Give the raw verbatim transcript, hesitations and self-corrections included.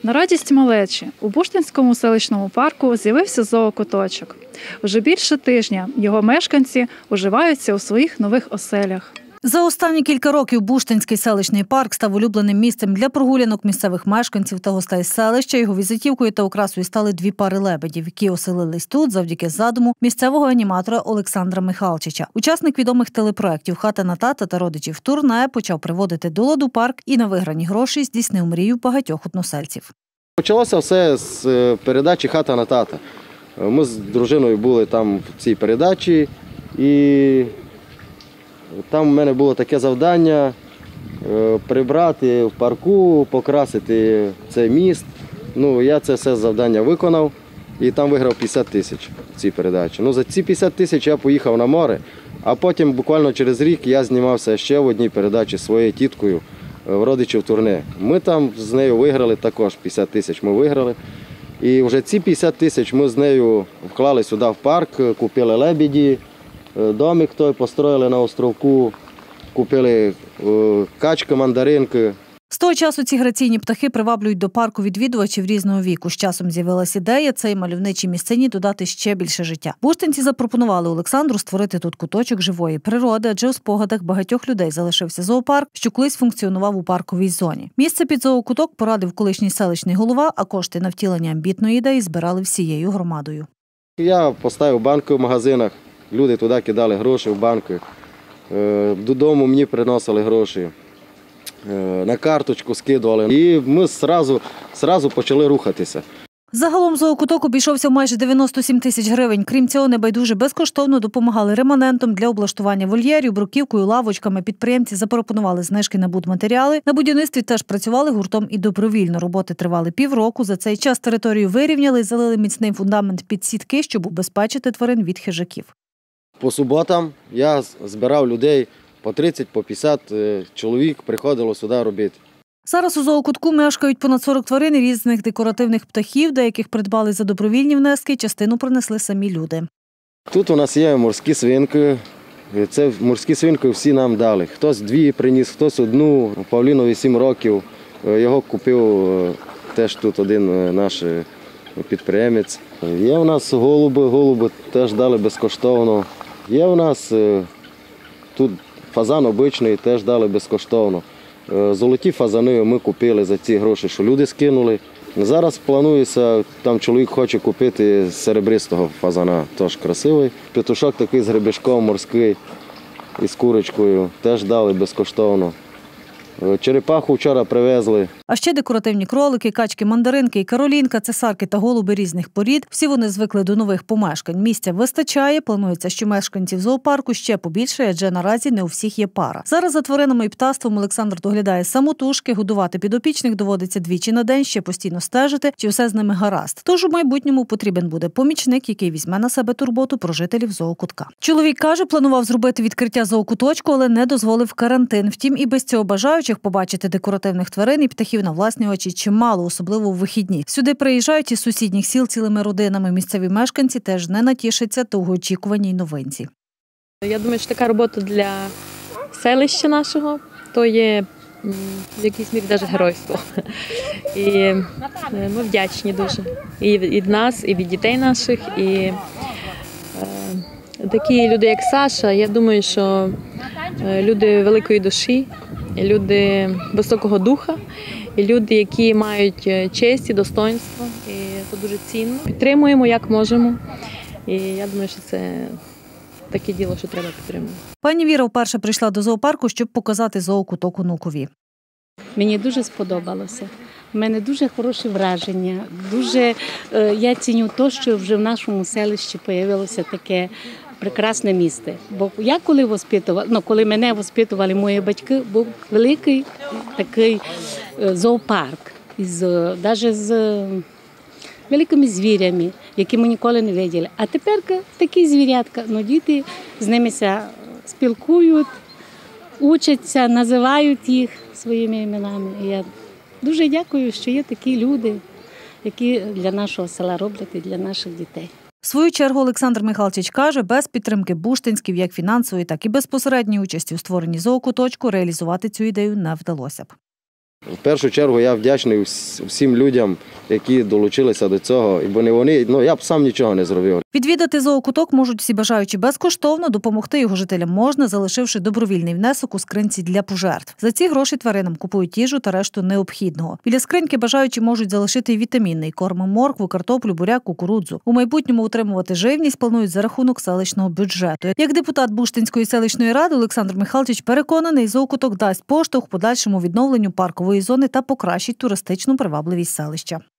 На радість малечі у Буштинському селищному парку з'явився зоокуточок. Уже більше тижня його мешканці уживаються у своїх нових оселях. За останні кілька років Буштинський селищний парк став улюбленим місцем для прогулянок місцевих мешканців та гостей селища. Його візитівкою та окрасою стали дві пари лебедів, які оселились тут завдяки задуму місцевого аніматора Олександра Михалчича. Учасник відомих телепроєктів «Хата на тата» та родичів турне почав приводити до ладу парк і на виграні гроші здійснив мрію багатьох односельців. Почалося все з передачі «Хата на тата». Ми з дружиною були там в цій передачі і там в мене було таке завдання прибрати в парку, покрасити цей міст. Ну, я це все завдання виконав і там виграв п'ятдесят тисяч в цій передачі. Ну, за ці п'ятдесят тисяч я поїхав на море, а потім буквально через рік я знімався ще в одній передачі зі своєю тіткою в родичів турне. Ми там з нею виграли також п'ятдесят тисяч ми виграли. І вже ці п'ятдесят тисяч ми з нею вклали сюди в парк, купили лебеді, домик той построїли на островку, купили качки, мандаринки. З того часу ці граційні птахи приваблюють до парку відвідувачів різного віку. З часом з'явилася ідея цій мальовничій місцині додати ще більше життя. Буштинці запропонували Олександру створити тут куточок живої природи, адже у спогадах багатьох людей залишився зоопарк, що колись функціонував у парковій зоні. Місце під зоокуток порадив колишній селищний голова, а кошти на втілення амбітної ідеї збирали всією громадою. Я поставив банки в магазинах, люди туди кидали гроші в банки, додому мені приносили гроші. На карточку скидували. І ми одразу, одразу почали рухатися. Загалом зоокуток обійшовся в майже дев'яносто сім тисяч гривень. Крім цього, небайдуже безкоштовно допомагали реманентом для облаштування вольєрів, бруківкою, лавочками. Підприємці запропонували знижки на будматеріали. На будівництві теж працювали гуртом і добровільно. Роботи тривали півроку. За цей час територію вирівняли і залили міцний фундамент під сітки, щоб убезпечити тварин від хижаків. По суботам я збирав людей. По тридцять, по п'ятдесят чоловік приходило сюди робити. Зараз у зоокутку мешкають понад сорок тварин і різних декоративних птахів, деяких придбали за добровільні внески, частину принесли самі люди. Тут у нас є морські свинки. Це морські свинки всі нам дали. Хтось дві приніс, хтось одну. Павлінові сім років. Його купив теж тут один наш підприємець. Є у нас голуби, голуби теж дали безкоштовно. Є у нас тут фазан обичний теж дали безкоштовно. Золоті фазани ми купили за ці гроші, що люди скинули. Зараз планується, там чоловік хоче купити серебристого фазана, теж красивий. Петушок такий з гребешком морський і з курочкою теж дали безкоштовно. Черепаху вчора привезли. А ще декоративні кролики, качки, мандаринки і каролінка, цесарки та голуби різних порід. Всі вони звикли до нових помешкань. Місця вистачає. Планується, що мешканців зоопарку ще побільше, адже наразі не у всіх є пара. Зараз за тваринами і птаством Олександр доглядає самотужки. Годувати підопічних доводиться двічі на день, ще постійно стежити, чи все з ними гаразд. Тож у майбутньому потрібен буде помічник, який візьме на себе турботу про жителів зоокутка. Чоловік каже, планував зробити відкриття зоокуточку, але не дозволив карантин. Втім, і без цього бажаючих побачити декоративних тварин і птахів на власні очі чимало, особливо у вихідні. Сюди приїжджають із сусідніх сіл цілими родинами. Місцеві мешканці теж не натішаться довгоочікуваній новинці. Я думаю, що така робота для селища нашого, то є в якійсь мірі навіть геройство. І ми вдячні дуже. І від нас, і від дітей наших. І е, такі люди, як Саша, я думаю, що люди великої душі, люди високого духа, і люди, які мають честь і достоинство, і це дуже цінно. Підтримуємо, як можемо, і я думаю, що це таке діло, що треба підтримувати. Пані Віра вперше прийшла до зоопарку, щоб показати зоокуток онукові. Мені дуже сподобалося. У мене дуже хороші враження. Дуже я ціню те, що вже в нашому селищі з'явилося таке прекрасне місце. Бо я коли воспитувала, ну, коли мене воспитували мої батьки, був великий такий зоопарк, із, навіть з великими звірями, які ми ніколи не бачили. А тепер такі звірятка, ну, діти з ними спілкують, учаться, називають їх своїми іменами. І я дуже дякую, що є такі люди, які для нашого села роблять і для наших дітей. В свою чергу Олександр Михалчич каже, без підтримки буштинців як фінансової, так і безпосередньої участі у створенні зоокуточку реалізувати цю ідею не вдалося б. В першу чергу я вдячний всім людям, які долучилися до цього, бо не вони, ну я б сам нічого не зробив. Відвідати зоокуток можуть всі бажаючі безкоштовно, допомогти його жителям можна, залишивши добровільний внесок у скринці для пожертв. За ці гроші тваринам купують їжу та решту необхідного. Біля скриньки бажаючі можуть залишити й вітамінний корм, моркву, картоплю, буряк, кукурудзу. У майбутньому утримувати живність планують за рахунок селищного бюджету. Як депутат Буштинської селищної ради Олександр Михайлович переконаний, зоокуток дасть поштовх подальшому відновленню паркової зони та покращить туристичну привабливість селища.